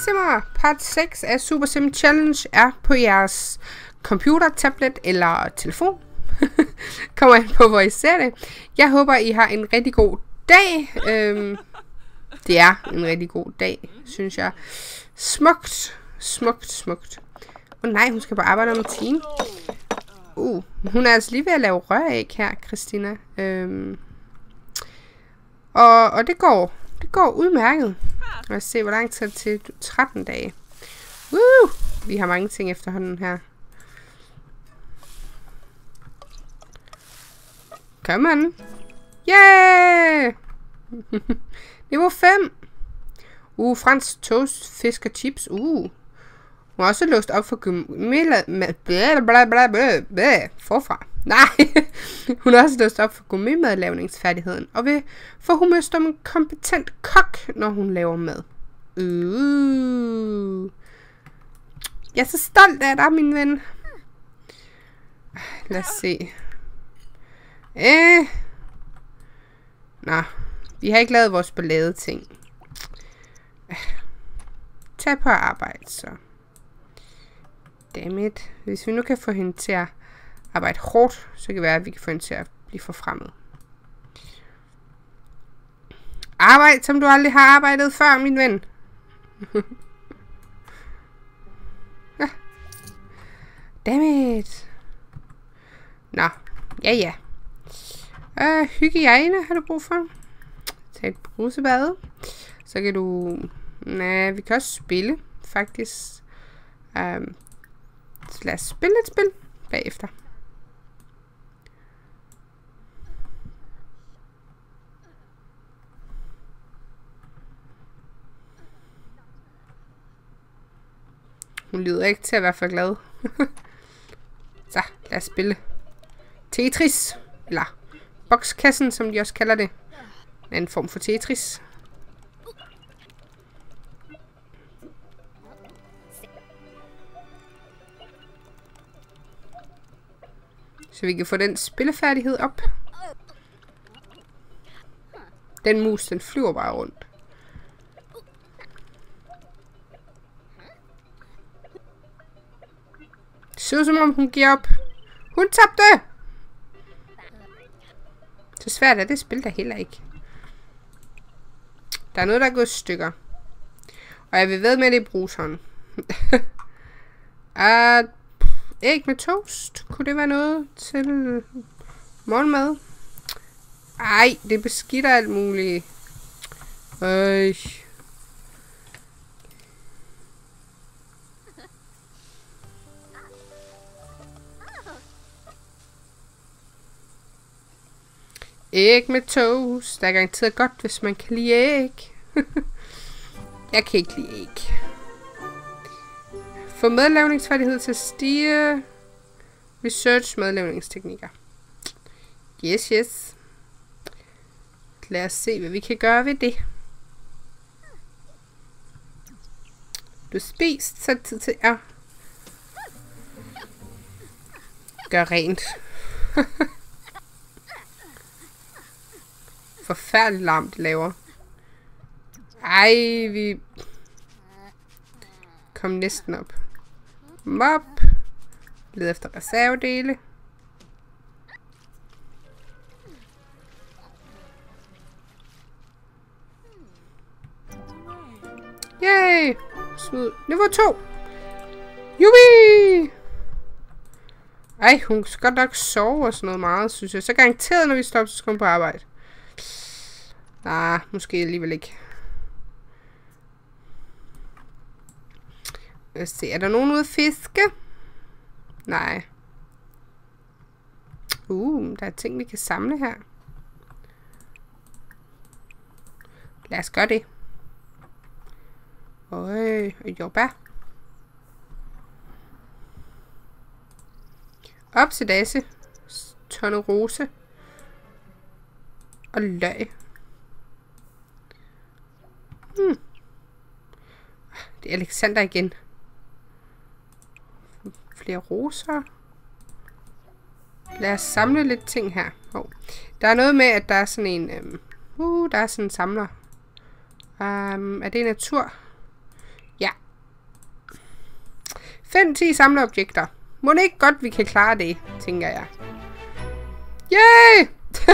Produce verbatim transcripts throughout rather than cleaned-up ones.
Simmer! Part seks af Super Sim Challenge er på jeres computer, tablet eller telefon. Kommer an på, hvor I ser det. Jeg håber, I har en rigtig god dag. Øhm, det er en rigtig god dag, synes jeg. Smukt, smukt, smukt. Åh oh, nej, hun skal på arbejde om en time. Uh, hun er altså lige ved at lave røræg her, Christina. Øhm, og, og det går, det går udmærket. Lad os se, hvor lang tid til tretten dage. Uh, vi har mange ting efterhånden her. Kom on. Yeah! Niveau fem. Uh, fransk toast, fisk og chips. Uh. Hun har også låst op for gummimadlavningsfærdigheden. Forfra. Nej. Hun har også låst op for gummimadlavningsfærdigheden. Og vil få humør som en kompetent kok, når hun laver mad. Uh. Jeg er så stolt af dig, min ven. Lad os se. Eh. Nå. Vi har ikke lavet vores ballade ting. Tag på arbejde, så. Dammit. Hvis vi nu kan få hende til at arbejde hårdt, så kan det være, at vi kan få hende til at blive forfremmet. Arbejde, som du aldrig har arbejdet før, min ven. Ja. Dammit. Nå. Ja, ja. Øh, hygiejne har du brug for. Tag et brusebad. Så kan du... Nej, vi kan også spille, faktisk. Um, så lad os spille et spil bagefter. Hun lyder ikke til at være for glad. Så, lad os spille Tetris. Eller bokskassen, som de også kalder det. En form for Tetris. Så vi kan få den spillefærdighed op. Den mus, den flyver bare rundt. Det ser ud som om hun giver op. Hun tabte! Så svært er det spil der heller ikke. Der er noget, der er gået i stykker. Og jeg vil ved med det i bruseren. uh, æg med toast. Kunne det være noget til morgenmad? Ej, det beskitter alt muligt. Øj. Æg med toast. Der er garanteret godt, hvis man kan lide æg. Jeg kan ikke lide æg. Få madlavningsfærdighed til at stige. Research madlavningsteknikker. Yes, yes. Lad os se, hvad vi kan gøre ved det. Du spist, så tid til at gøre rent. Forfærdeligt larm, det laver. Ej, vi kom næsten op. Mop. Led efter reservedele. Yay! Smid. Niveau to. Jubi! Ej, hun skal godt nok sove og sådan noget meget, synes jeg. Så garanteret, når vi stopper, så skal hun på arbejde. Nej, måske alligevel ikke. Lad os se, er der nogen ude at fiske? Nej. Uh, der er ting, vi kan samle her. Lad os gøre det. Øj, og jordbær. Opsidase. Tonne rose. Og løg. Hmm. Det er Alexander igen. Flere roser. Lad os samle lidt ting her. Oh. Der er noget med, at der er sådan en... Øhm, uh, der er sådan en samler. Um, er det natur? Ja, Find ti samleobjekter. Må det ikke godt, vi kan klare det, tænker jeg. Yay!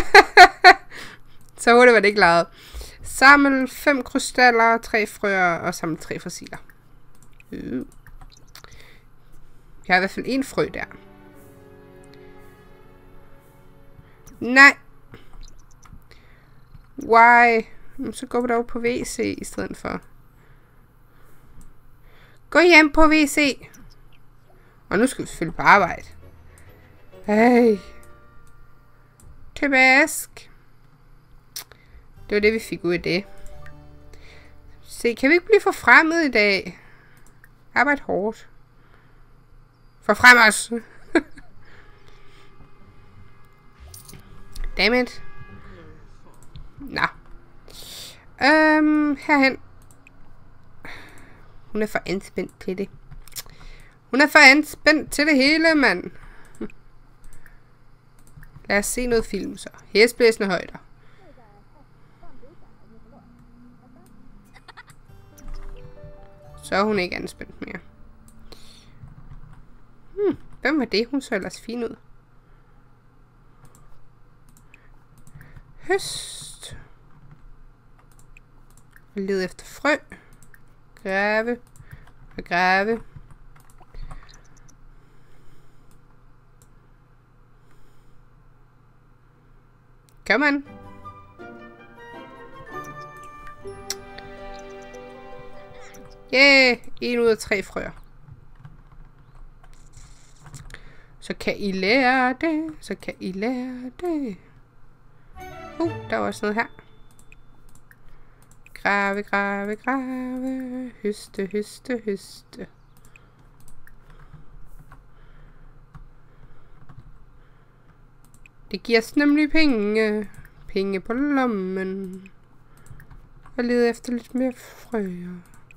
Så hurtigt var det ikke lavet. Samle fem krystaller, tre frøer og samle tre fossiler. Øh. Jeg har i hvert fald en frø der. Nej. Why? Så går vi dog på W C i stedet for. Gå hjem på W C. Og nu skal vi selvfølgelig på arbejde. Hey. Tilbask. Det var det, vi fik ud af det. Se, kan vi ikke blive forfremmet i dag? Arbejde hårdt. Forfrem os. Dammit. Nå. Øhm, herhen. Hun er for anspændt til det. Hun er for anspændt til det hele, mand. Lad os se noget film så. Hæsblæsende højder. Så er hun ikke anspændt mere. Hmm, hvem var det? Hun så ellers fin ud. Høst. Led efter frø. Grave. Og grave. Kom an. Yeah, en ud af tre frøer. Så kan I lære det, så kan I lære det. Uh, der var også noget her. Grave, grave, grave. Høste, høste, høste. Det giver os nemlig penge. Penge på lommen. Og lede efter lidt mere frøer.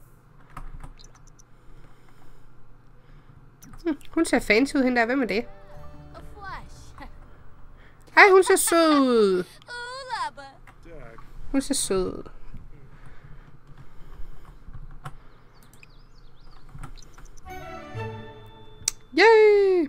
Hmm, hun ser fancy ud, hende der. Hvem er det? Hej, hun ser sød ud. Hun ser sød ud. Yay!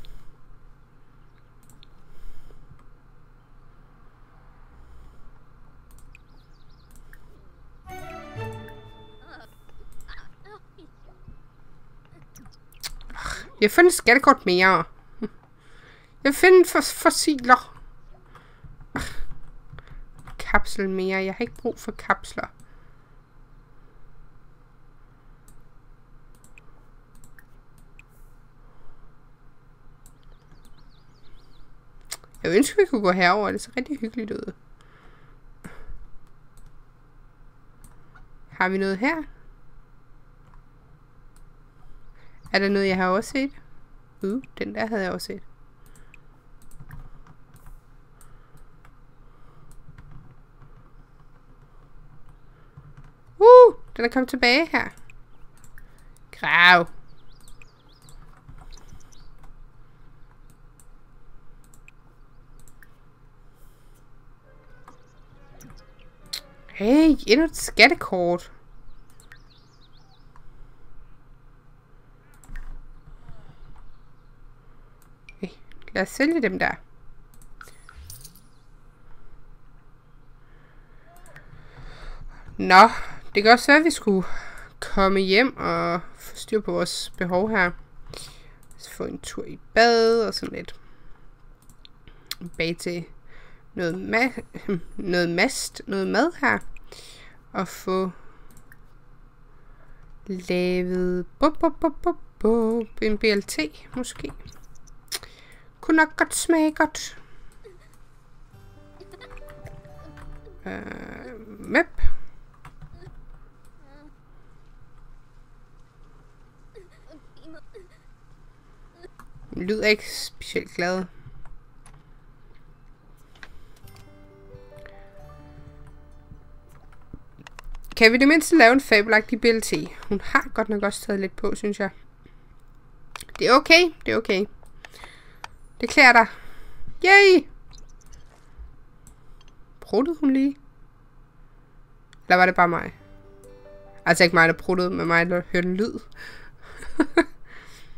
Jeg finder et skattekort mere. Jeg finder for fossiler. Kapsel mere. Jeg har ikke brug for kapsler. Jeg ønsker, vi kunne gå herover. Det ser rigtig hyggeligt ud. Har vi noget her? Er der noget, jeg har også set? Uh, den der havde jeg også set. Uh, den er kommet tilbage her. Grav. Hey, endnu et skattekort. Okay, lad os sælge dem der. Nå, det kan også være, at vi skulle komme hjem og få styr på vores behov her. Så få en tur i bad og sådan lidt. Bag til noget, ma noget mast, noget mad her. Og få lavet bup, bup, bup, bup, bup, en B L T måske. Kunne nok godt smage godt. Øh, map. Lyder ikke specielt glad. Kan vi det mindste lave en fabelagtig B L T? Hun har godt nok også taget lidt på, synes jeg. Det er okay, det er okay. Det klæder dig. Yay! Pruttede hun lige? Eller var det bare mig? Altså ikke mig, der pruttede, men mig, der hørte en lyd.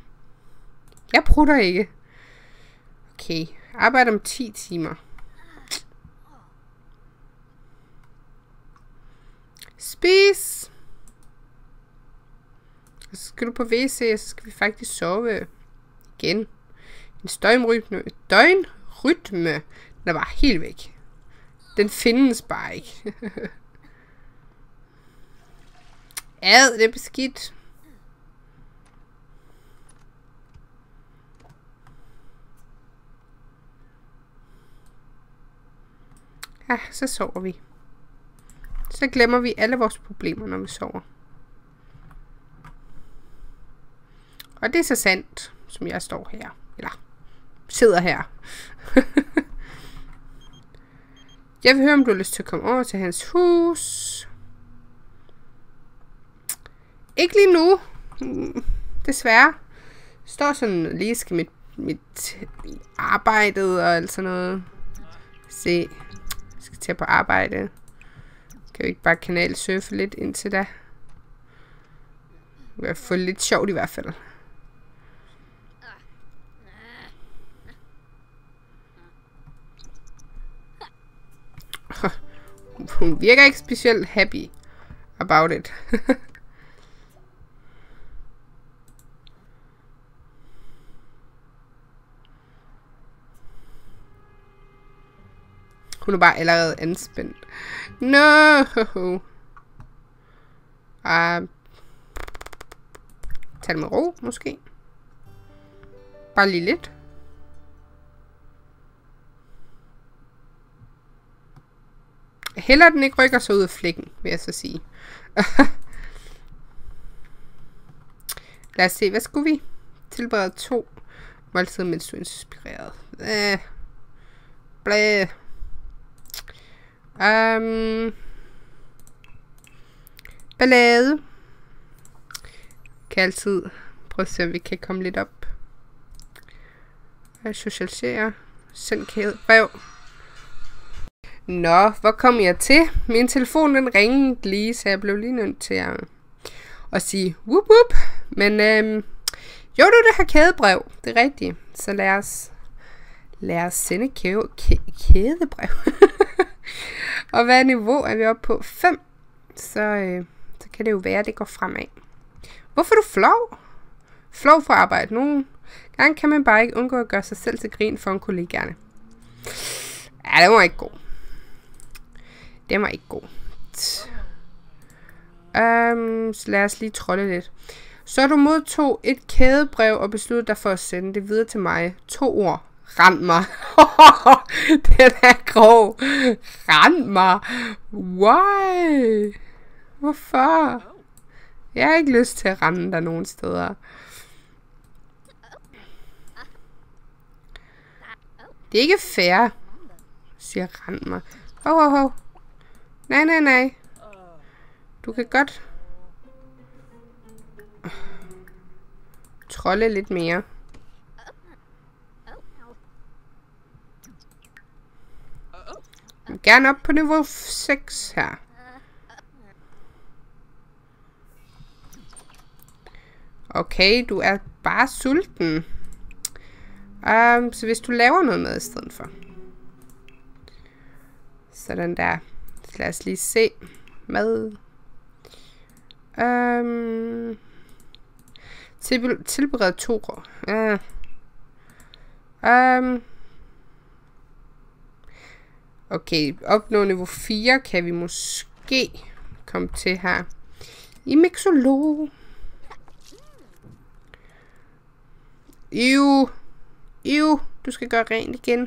Jeg prutter ikke. Okay, arbejde om ti timer. Spis! Og så skal du på W C, og så skal vi faktisk sove igen. En støjrytme. Døgnrytme. Den er bare helt væk. Den findes bare ikke. Ad, det er beskidt. Ja, så sover vi. Så glemmer vi alle vores problemer, når vi sover. Og det er så sandt, som jeg står her. Eller sidder her. Jeg vil høre, om du har lyst til at komme over til hans hus. Ikke lige nu. Desværre. Står sådan lige skal mit, mit arbejdet og alt sådan noget. Se. Jeg skal tage på arbejde. Kan vi ikke bare kanalsurfe lidt indtil da? Det vil få lidt sjovt i hvert fald. Hun virker ikke specielt happy about it. Hun er bare allerede anspændt. No! Uh, tag det med ro, måske. Bare lige lidt. Heller den ikke rykker sig ud af flækken, vil jeg så sige. Lad os se, hvad skulle vi? Tilberede to måltider, mens du er inspireret. Øh. Blæh. Um, ballade. Kan altid prøve at se, om vi kan komme lidt op. Socialisere. Send kædebrev. Nå, hvor kom jeg til? Min telefon den ringede lige, så jeg blev lige nødt til at, at sige whoop whoop. Men øhm, jo, du det her kædebrev. Det er rigtigt. Så lad os, lad os sende kæde, kædebrev. Og hvad niveau er vi oppe på? fem. Så, øh, så kan det jo være, at det går fremad. Hvorfor er du flov? Flov for arbejde. Nogle gange kan man bare ikke undgå at gøre sig selv til grin for en kollegaerne. Ja, det var ikke god. Det var ikke god. Um, så lad os lige trolde lidt. Så du modtog et kædebrev og besluttede dig for at sende det videre til mig. To ord. Rend mig. Den er grov. Rend mig. Why? Hvorfor? Jeg har ikke lyst til at rende der nogen steder. Det er ikke fair, siger rend mig. Hov, hov, hov. Nej, nej, nej. Du kan godt trolde lidt mere. Gerne op på niveau seks her. Okay, du er bare sulten. Um, så hvis du laver noget mad i stedet for. Sådan der. Så lad os lige se. Mad. Um, til, tilbered to rå. Uh. Um, okay, opnå niveau fire kan vi måske komme til her. I mixolog. Ew. Ew. Du skal gøre rent igen.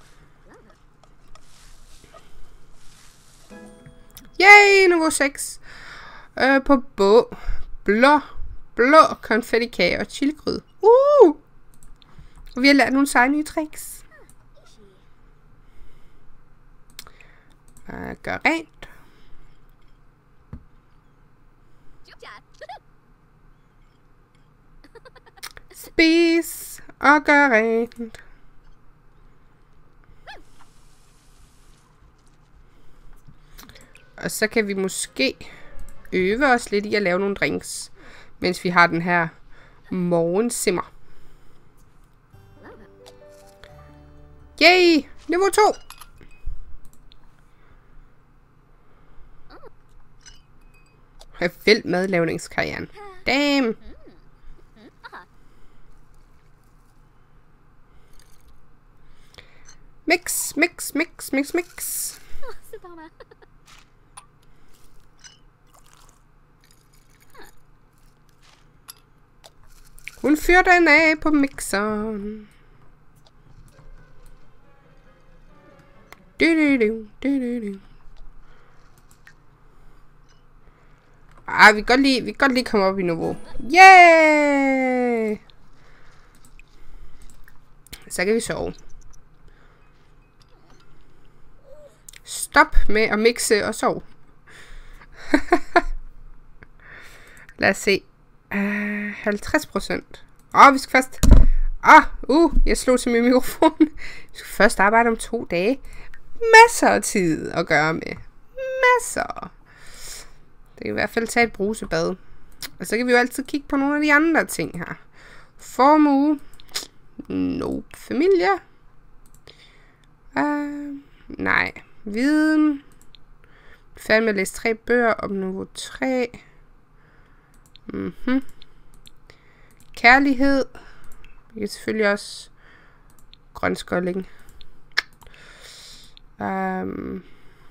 Yay, niveau seks. Øh, på bå. Blå. Blå konfettikage og chiligryd. Uh! Og vi har lært nogle seje nye tricks. Øh, gør rent. Spis og gør rent. Og så kan vi måske øve os lidt i at lave nogle drinks, mens vi har den her morgensimmer. Yay! Niveau to! Jeg er vild madlavningskarrieren. Damn! Mix, mix, mix, mix, mix. Hun fyrer den af på mixeren. Du, du, du, du, du, du. Ah, vi kan godt lige, vi kan godt lige komme op i niveau. Yeah! Så kan vi sove. Stop med at mixe og sove. Lad os se. Uh, halvtreds procent. Åh, vi skal først... Ah, uh, jeg slog til min mikrofon. Vi skal først arbejde om to dage. Masser af tid at gøre med. Masser. Det kan i hvert fald tage et brusebad. Og så kan vi jo altid kigge på nogle af de andre ting her. Formue. Nope. Familie. Uh, nej. Viden. Færdig med at læse tre bøger om niveau tre. Mhm. Kærlighed. Vi kan selvfølgelig også grønskolling. Um,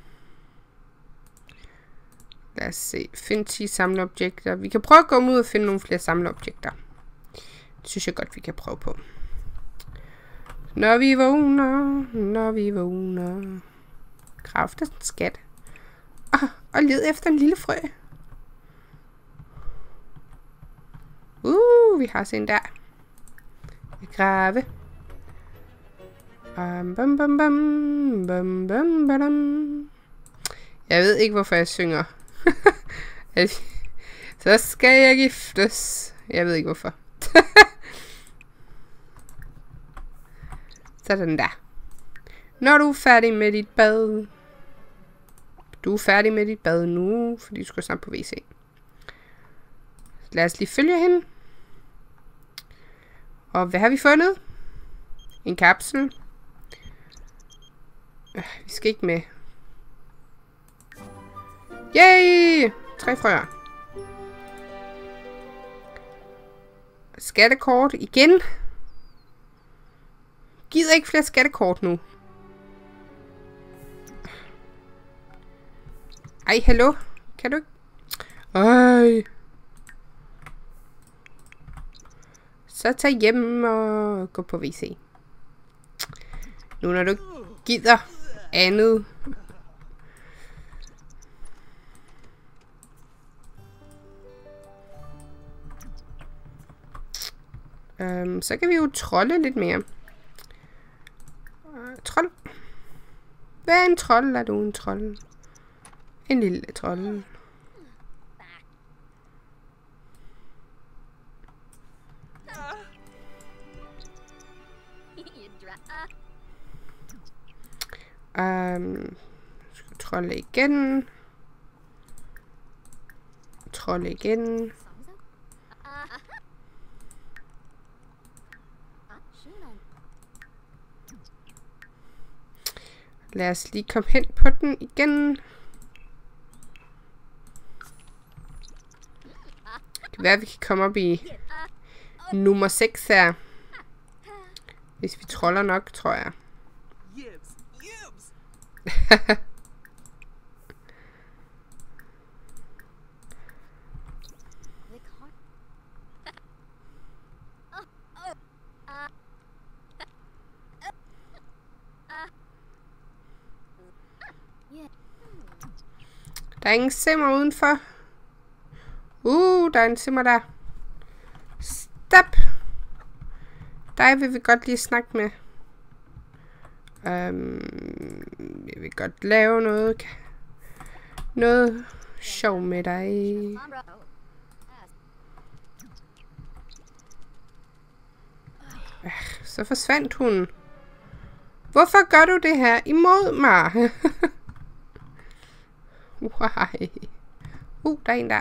lad os se. Find ti samleobjekter. Vi kan prøve at gå ud og finde nogle flere samleobjekter. Det synes jeg godt, vi kan prøve på. Når vi vågner, når vi vågner. Kræfter skat. Ah, og led efter en lille frø. Uh, vi har sådan der. Grave. Um, bum, bum, bum, bum, bum, bum. Jeg ved ikke, hvorfor jeg synger. Så skal jeg giftes. Jeg ved ikke, hvorfor. Sådan der. Når du er færdig med dit bad. Du er færdig med dit bad nu, fordi du skal snart på W C. Lad os lige følge hende. Og hvad har vi fundet? En kapsel. Øh, vi skal ikke med. Yay! Tre frøer. Skattekort igen. Gider ikke flere skattekort nu. Ej, hallo? Kan du ikke? Ej. Så tag hjem og gå på W C. Nu når du gider andet. Um, så kan vi jo trolde lidt mere. Uh, trold. Hvad er en trold? Er du en trold? En lille trold. Um, skal trolde igen. Trolde igen. Lad os lige komme hen på den igen. Det kan være, at vi kan komme op i nummer seks her. Hvis vi troller nok, tror jeg. Der er ingen simmer udenfor. Uh, der er en simmer der. Stop! Dig vil vi godt lige snakke med. Um, jeg vil godt lave noget. Noget sjov med dig. Så forsvandt hun. Hvorfor gør du det her imod mig? Why? Uh, der er en der.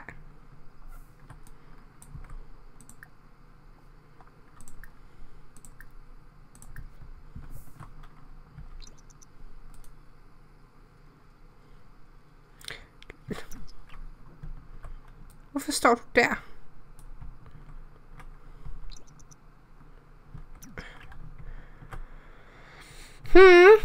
Hvorfor står du der? Hmm.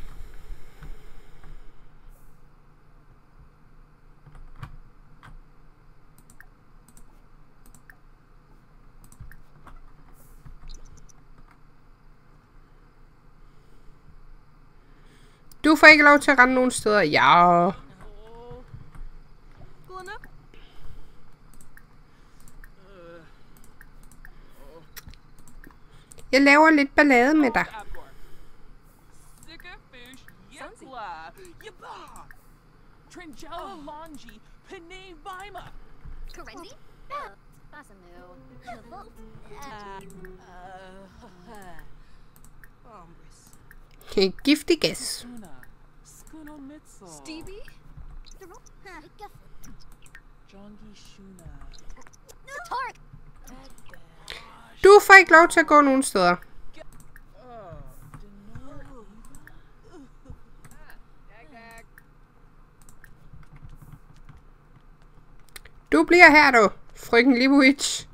Du får ikke lov til at rende nogen steder. Ja. Jeg laver lidt ballade med dig. Okay, giftig gas. Du får ikke lov til at gå nogen steder. Du bliver her, du, frøken Libovic.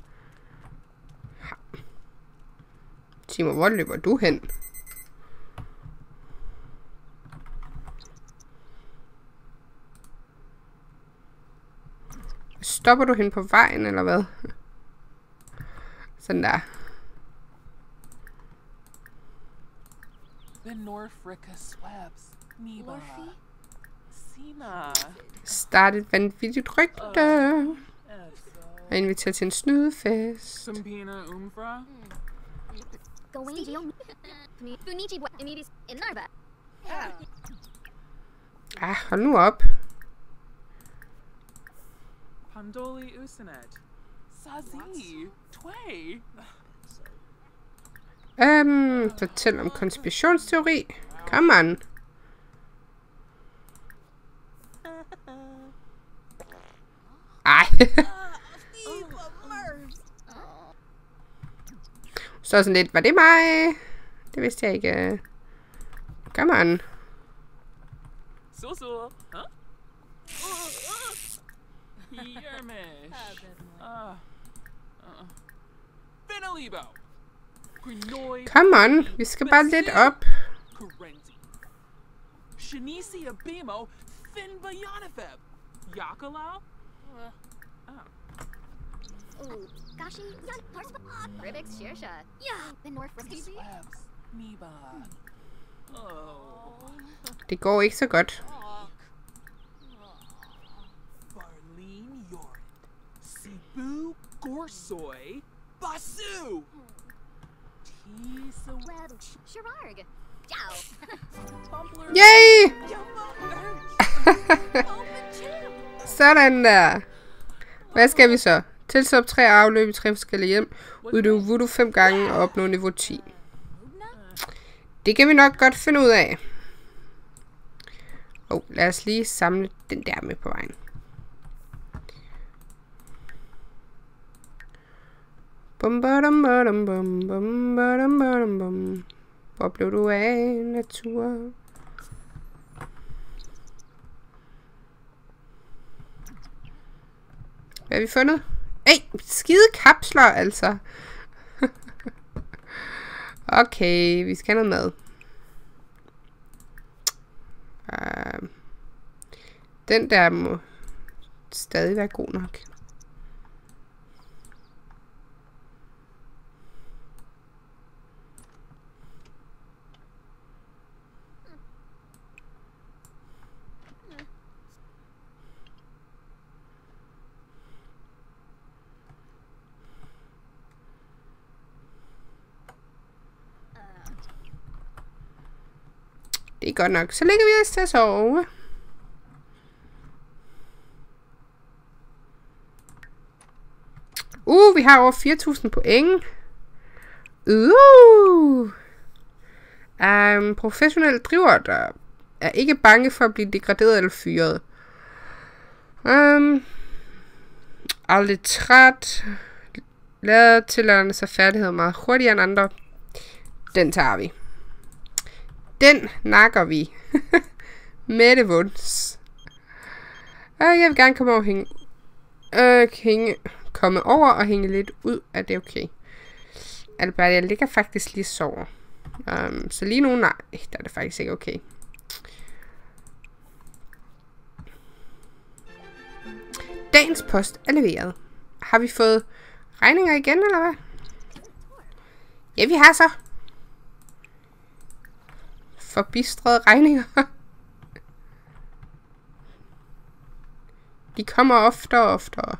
Sig mig, hvor løber du hen? Stopper du hen på vejen, eller hvad? Sådan der. Start et vanvittigt rygte. Og inviterer til en snydefest. Ah, hold nu op. Pandoli Usenet. Sazi. Tway. Øhm, fortæl om konspirationsteori. Come on. Ej. Så sådan lidt, var det mig? Det vidste jeg ikke. Come on. Så så. Yermish. Ah. Finalibo. Come on, vi skal bare lidt op. Shanisi Abimo, Fin Bayanafeb. Yakalau? Oh, Gashi, Yan Parspa, Rivix, Shirsha. Yeah, the North Frisky. Niba. Oh. Det går ikke så godt. Barlene Yorin. Sibu Gorsoy. Basu. Tisa Web, Shirarg. Ciao. Yay! Sådan der. Hvad skal vi så? Tilstop tre afløb i tre forskellige hjem. Udøve voodoo fem gange og opnå niveau ti. Det kan vi nok godt finde ud af. Oh, lad os lige samle den der med på vejen. Bum badum badum bum bum badum badum bum. Hvor blev du af, natur? Hvad har vi fundet? Ej, skide kapsler, altså. Okay, vi skal have noget mad. Uh, den der må stadig være god nok. Det er godt nok. Så lægger vi os til at sove. Uh, vi har over fire tusind point. Uh. Um, professionel driver, der er ikke bange for at blive degraderet eller fyret. Um, aldrig træt. Lader tilladende sig færdigheder meget hurtigere end andre. Den tager vi. Den nakker vi. Med det vunds. Og jeg vil gerne komme over og hænge øh, hænge, komme over og hænge lidt ud. Er det okay? Albert, jeg ligger faktisk lige og sover. Um, så lige nu, nej, der er det faktisk ikke okay. Dagens post er leveret. Har vi fået regninger igen, eller hvad? Ja, vi har så. Forbistrede regninger. De kommer oftere og oftere.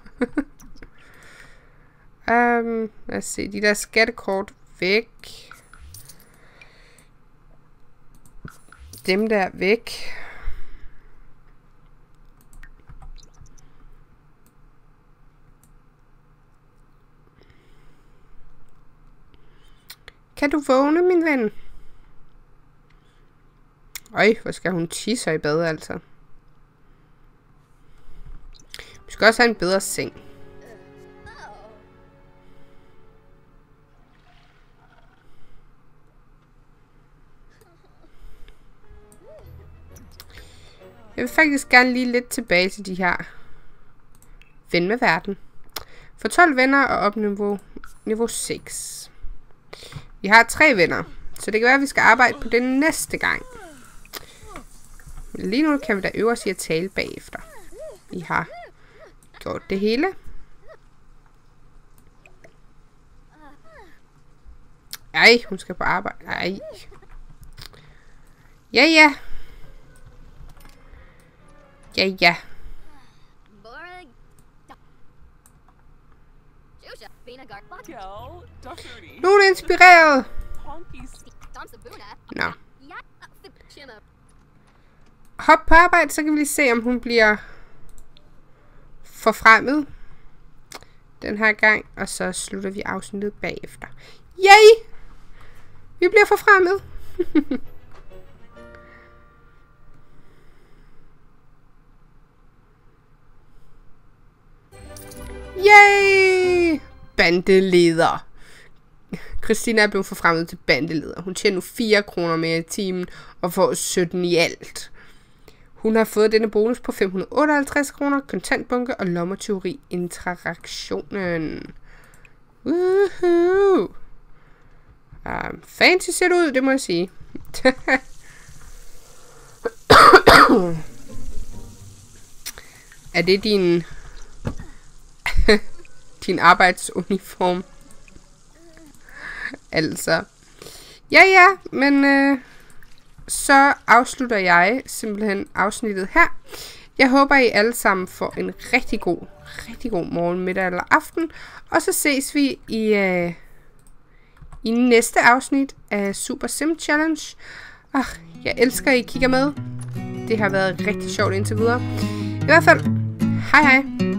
um, lad os se, de der skattekort væk. Dem der væk. Kan du vågne, min ven? Øj, hvor skal hun tisse i bad, altså. Vi skal også have en bedre seng. Jeg vil faktisk gerne lige lidt tilbage til de her ven med verden. For tolv venner og op niveau, niveau seks. Vi har tre venner, så det kan være, at vi skal arbejde på det næste gang. Lige nu kan vi da øve os i at tale bagefter. Vi har gjort det hele. Ej, hun skal på arbejde. Ej. Ja, ja. Ja, ja. Nu er du inspireret. Nå. Hop på arbejde, så kan vi lige se, om hun bliver forfremmet den her gang. Og så slutter vi afsnittet bagefter. Yay! Vi bliver forfremmet. Yay! Bandeleder. Christina er blevet forfremmet til bandeleder. Hun tjener nu fire kroner mere i timen og får sytten i alt. Hun har fået denne bonus på fem hundrede otteoghalvtreds kroner, kontantbunke og lommetyveri interaktionen. Woohoo! Um, fancy ser det ud, det må jeg sige. Er det din din arbejdsuniform? Altså. Ja, ja, men øh, så afslutter jeg simpelthen afsnittet her. Jeg håber, I alle sammen får en rigtig god, rigtig god morgen, middag eller aften. Og så ses vi i, øh, i næste afsnit af Super Sim Challenge. Ah, jeg elsker, at I kigger med. Det har været rigtig sjovt indtil videre. I hvert fald, hej hej.